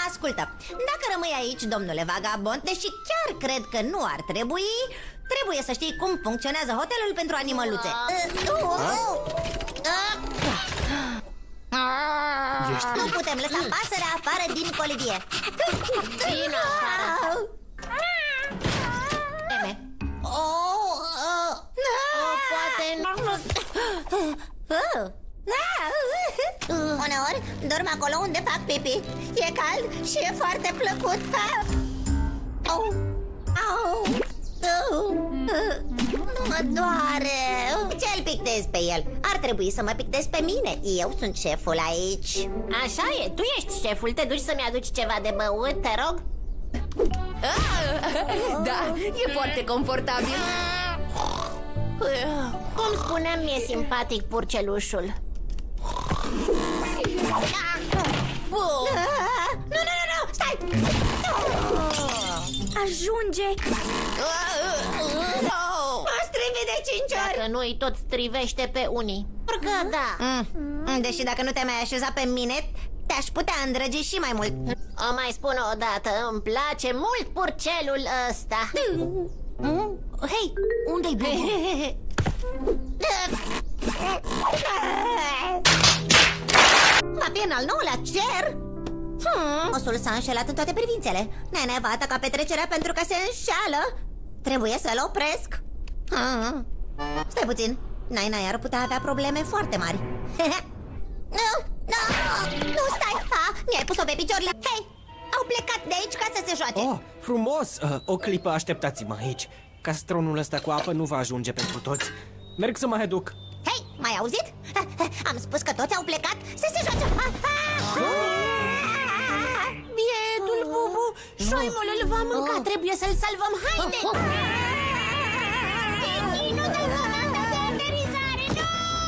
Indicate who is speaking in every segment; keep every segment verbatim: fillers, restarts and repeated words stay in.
Speaker 1: ascultă. Dacă rămâi aici, domnule vagabond, deși chiar cred că nu ar trebui, trebuie să știi cum funcționează hotelul pentru animăluțe. Nu putem lăsa pasărea afară din colivie.
Speaker 2: Bine afară. Poate nu.
Speaker 1: Uneori dorm acolo unde fac pipi. E cald și e foarte plăcut. Au. Au. Mă doare. Ce-l pictez pe el? Ar trebui să mă pictez pe mine. Eu sunt șeful aici.
Speaker 2: Așa e, tu ești șeful. Te duci să-mi aduci ceva de băut, te rog?
Speaker 3: Da, e foarte confortabil.
Speaker 2: Cum spuneam, mi-e simpatic purcelușul.
Speaker 1: Nu, nu, nu, nu, stai!
Speaker 4: Ajunge!
Speaker 1: M-a strivit de cinci ori.
Speaker 2: Dacă nu îi tot strivește pe unii. Că da.
Speaker 1: mm. Deși dacă nu te mai așeza pe mine, te-aș putea îndrăgi și mai mult.
Speaker 2: O mai spun o dată, îmi place mult purcelul ăsta.
Speaker 3: Hei, unde-i Bubu?
Speaker 1: Va fi în al nouălea cer? Hmm. Osul s-a înșelat în toate privințele. Nene va ataca petrecerea pentru că se înșeală. Trebuie să-l opresc. hmm. Stai puțin. Nai-Nai ar putea avea probleme foarte mari. Nu, nu, nu, stai. ah, Mi-ai pus-o pe piciorile. Hei, au plecat de aici ca să se joace.
Speaker 5: Oh, frumos! Uh, o clipă, așteptați-mă aici. Castronul ăsta cu apă nu va ajunge pentru toți. Merg să mă reduc.
Speaker 1: Hei, m-ai auzit? Am spus că toți au plecat să se joace.
Speaker 2: Bietul Bubu, șoimul îl va mânca. Trebuie să-l salvăm. Haide! Nu dai comanda de aterizare, nu!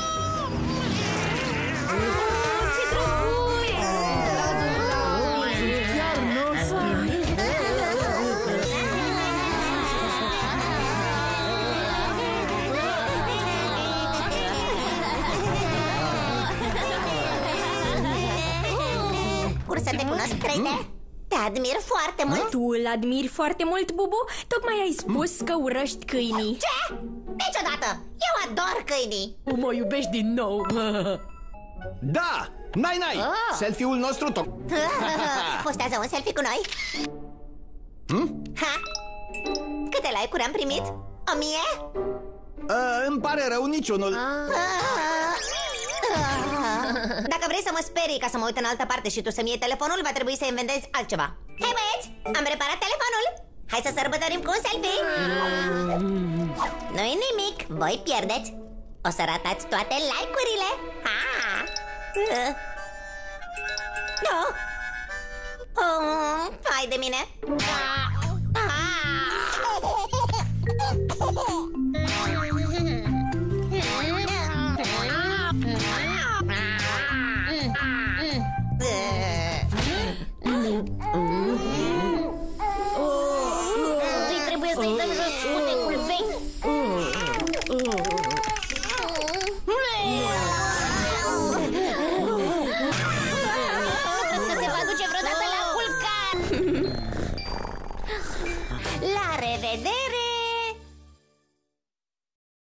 Speaker 2: Ce drăguț!
Speaker 3: Chiar noștri.
Speaker 1: Pur să te cunosc, crede? Te admir foarte mult.
Speaker 4: Tu îl admiri foarte mult, Bubu? Tocmai ai spus că urăști câinii.
Speaker 1: Ce? Niciodată! Eu ador câinii.
Speaker 3: Tu mă iubești din nou.
Speaker 6: Da! Nai-Nai!
Speaker 1: Ah.
Speaker 6: Selfie-ul nostru tot.
Speaker 1: Postează un selfie cu noi.
Speaker 6: Hmm?
Speaker 1: Ha? Câte like-uri am primit? O mie?
Speaker 6: Uh, îmi pare rău, niciunul.
Speaker 1: Dacă vrei să mă sperii ca să mă uit în altă parte și tu să-mi iei telefonul, va trebui să inventezi altceva. Hei băieți, am reparat telefonul. Hai să sărbătorim cu un selfie. Nu-i nimic, voi pierdeți. O să ratați toate like-urile. Ha! Nu. Oh, hai de mine.